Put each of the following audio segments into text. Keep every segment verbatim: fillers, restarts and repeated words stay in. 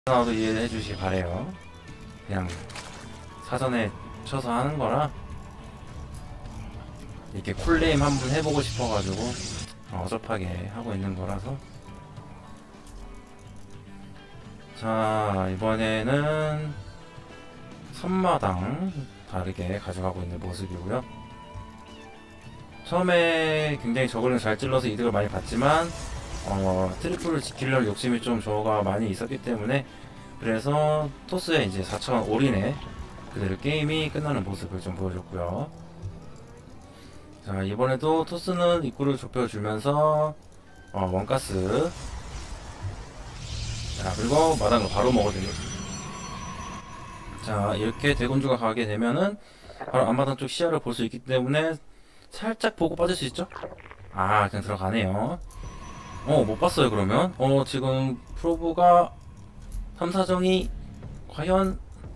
나도 이해해 주시 바래요. 그냥 사전에 쳐서 하는 거라 이렇게 쿨네임 한번 해보고 싶어가지고 어설프게 하고 있는 거라서. 자, 이번에는 선마당 다르게 가져가고 있는 모습이고요. 처음에 굉장히 저글링 잘 찔러서 이득을 많이 봤지만 어, 트리플을 지키려는 욕심이 좀 저가 많이 있었기 때문에, 그래서 토스에 이제 사천 올인에 그대로 게임이 끝나는 모습을 좀 보여줬고요. 자, 이번에도 토스는 입구를 좁혀주면서 어, 원가스, 자, 그리고 마당을 바로 먹어주는. 자, 이렇게 대군주가 가게 되면은 바로 앞마당 쪽 시야를 볼 수 있기 때문에 살짝 보고 빠질 수 있죠? 아, 그냥 들어가네요. 어, 못 봤어요. 그러면 어, 지금 프로브가 탐사정이 과연,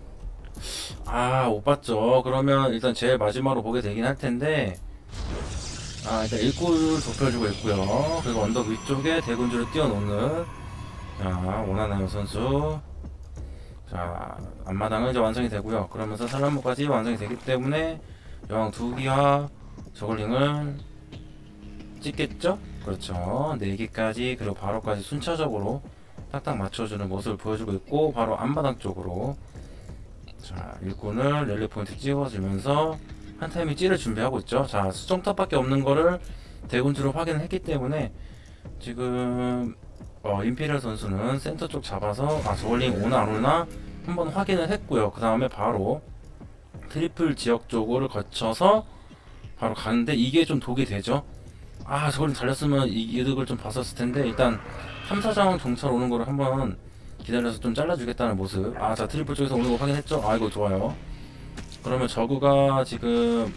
아, 못 봤죠. 그러면 일단 제일 마지막으로 보게 되긴 할 텐데, 아, 일단 일구를 좁혀주고 있고요. 그리고 언덕 위쪽에 대군주를 띄워놓는, 자, 원하나요 선수. 자, 앞마당은 이제 완성이 되고요. 그러면서 산란무까지 완성이 되기 때문에 여왕 두 기와 저글링을 찍겠죠? 그렇죠. 네 개까지, 그리고 바로까지 순차적으로 딱딱 맞춰주는 모습을 보여주고 있고, 바로 앞마당 쪽으로 자, 일꾼을 랠리 포인트 찍어주면서 한 타이밍 찌를 준비하고 있죠. 자, 수정탑밖에 없는 거를 대군주로 확인을 했기 때문에 지금 어, 임페리얼 선수는 센터 쪽 잡아서 아, 저글링 오나 안 오나 한번 확인을 했고요. 그 다음에 바로 트리플 지역 쪽을 거쳐서 바로 가는데, 이게 좀 독이 되죠. 아, 저걸 달렸으면 이 이득을 좀 봤었을 텐데, 일단 탐사장 정찰 오는 거를 한번 기다려서 좀 잘라주겠다는 모습. 아, 자, 트리플 쪽에서 오는 거 확인했죠? 아, 이거 좋아요. 그러면 저그가 지금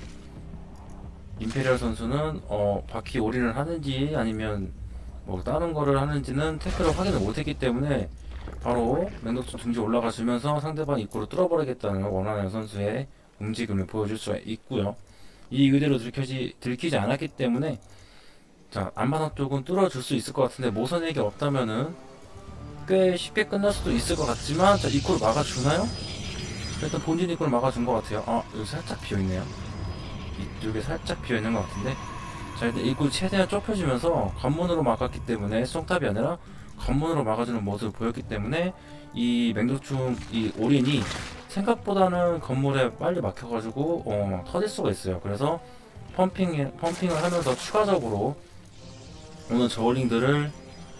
임페리얼 선수는 어, 바퀴 올인을 하는지 아니면 뭐 다른 거를 하는지는 태클을 확인을 못했기 때문에 바로 맹독충 둥지 올라가 주면서 상대방 입구를 뚫어버리겠다는 원하는 선수의 움직임을 보여줄 수 있고요. 이 의대로 들키지, 들키지 않았기 때문에, 자, 앞마당 쪽은 뚫어줄 수 있을 것 같은데, 모선액이 없다면은 꽤 쉽게 끝날 수도 있을 것 같지만, 자, 입구를 막아주나요? 일단 본진 입구를 막아준 것 같아요. 아, 여기 살짝 비어있네요. 이쪽에 살짝 비어있는 것 같은데, 자, 일단 입구를 최대한 좁혀주면서 관문으로 막았기 때문에, 수정탑이 아니라 관문으로 막아주는 모습을 보였기 때문에 이 맹독충 이 올인이 생각보다는 건물에 빨리 막혀가지고 어, 터질 수가 있어요. 그래서 펌핑, 펌핑을 하면서 추가적으로 오는 저울링들을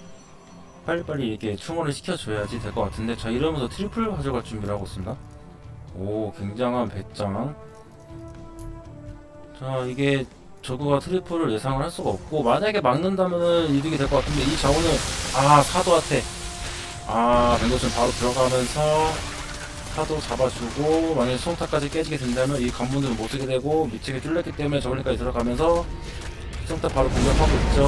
빨리빨리 이렇게 충원을 시켜줘야지 될 것 같은데, 자, 이러면서 트리플 가져갈 준비를 하고 있습니다. 오, 굉장한 배짱. 자, 이게 저그가 트리플을 예상을 할 수가 없고, 만약에 막는다면은 이득이 될 것 같은데, 이 자원을, 아, 사도한테, 아, 맹독충 바로 들어가면서 사도 잡아주고, 만약에 수정탑까지 깨지게 된다면 이 관문들을 못 쓰게 되고, 미치게 뚫렸기 때문에 저글링까지 들어가면서 수정탑 바로 공격하고 있죠.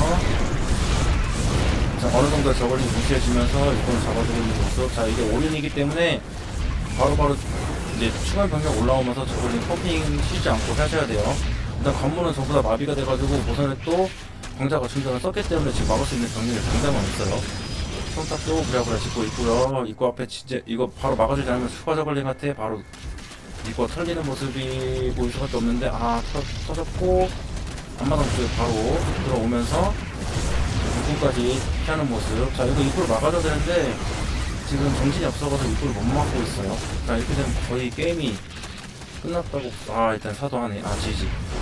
자, 어느정도 저글링 무시해주면서 이권을 잡아주고 있는 모습. 자, 이게 올인이기 때문에 바로바로 바로 이제 추가 병력 올라오면서 저글링 펌핑 쉬지 않고 하셔야 돼요. 일단 관문은 전부 다 마비가 돼가지고 모선에 또 광자가 충전을 썼기 때문에 지금 막을 수 있는 병력이 굉장히 없어요. 손탑도 부랴부랴 짓고 있고요. 입구 앞에 진짜 이거 바로 막아주지 않으면 추가 저글링한테 바로 입구가 털리는 모습이 보일 수밖에 없는데, 아, 터, 터졌고 앞마당 쪽에 바로 들어오면서 입구까지 피하는 모습. 자, 이거 입구를 막아줘야 되는데 지금 정신이 없어가지고 입구를 못 막고 있어요. 자, 이렇게 되면 거의 게임이 끝났다고. 아, 일단 사도하네. 아, 지지.